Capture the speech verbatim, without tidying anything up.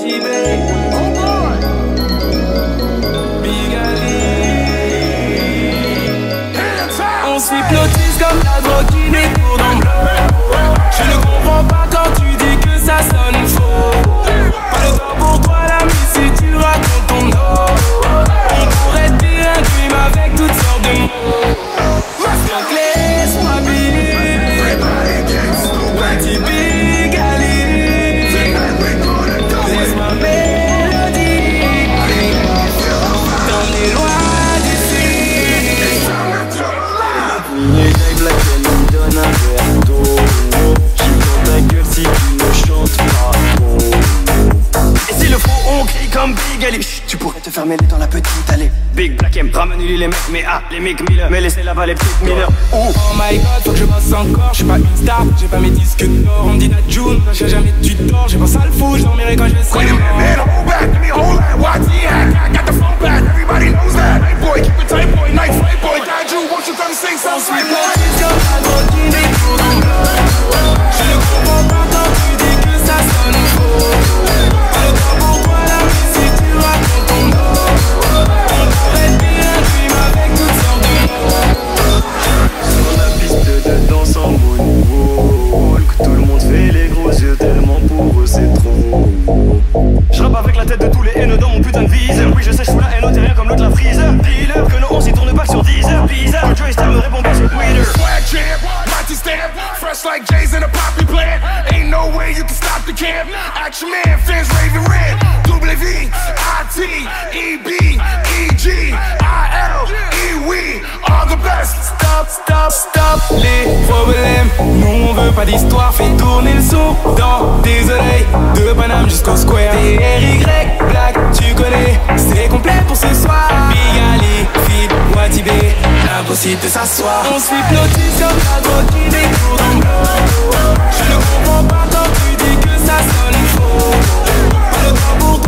Wati, bigali. On s'hypnotise comme la drogue qui n'est pour dans le bloc. Je ne comprends pas quand tu dis que ça sonne faux. Pas le temps pour toi la musique si tu racontes ton dos. On pourrait dire un dream avec toutes sortes de mots. Donc laisse-moi vivre. Watibigali. Laisse ma mélodie t'emmener loin d'ici. Les gars black elle me donne un verre d'eau. J'suis dans ta gueule si tu ne chantes pas. Et s'il le faut on crie comme bigali. Tu pourrais te faire mêler dans la petite allée. Big Black M, ramène-lui les mecs, mais ah, les mecs Miller. Mais laissez là-bas les petites Miller. Oh, oh my god, faut que je bosse encore. J'suis pas une star, j'ai pas mes disques d'or. On me dit June, j'ai jamais tu dors. J'ai pas ça le fou, j'dormirai quand je vais serai mort. Back, give me a whole lot. Wati, I got the phone back. Everybody knows that. Hey boy, keep it tight, boy. Night flight, boy. Dad, you want you to sing On something s'hypnotise like comme la drogue qui n'est pour dans le bloc. Je ne comprends pas quand tu dis que ça sonne faux. Pas le temps pour toi la musique si tu racontes ton dos. On pourrait dire un dream avec toutes sortes de mots. Sur la piste de danse en moonwalk, tout le monde fait les gros yeux tellement pour eux c'est trop. J'rappe avec la tête de tous les haineux dans mon putain de viseur. Oui je sais j'fous la haine au terrien comme l'autre la freezer. Dealer que nos on s'y tourne pas sur dix heures. Bizarre, Joy Star me répond pas sur Twitter. swag champ, Wati stamp, fresh like J's in a poppy plant. Ain't no way you can stop the camp. Action man, fans raving red. W V, I T, E B, E G, I L, E, we are the best. Stop, stop, stop les problèmes. Nous on veut pas d'histoire, fais tourner le son dans tes oreilles. De Paname jusqu'au Square. T R Y, Black, tu connais, c'est complet pour ce soir. Bigali, Fit, Wati, impossible de s'asseoir. On s'hypnotise comme la drogue qui découvre dans le bloc. Je ne comprends pas quand tu dis que ça sonne faux. Pas le temps pour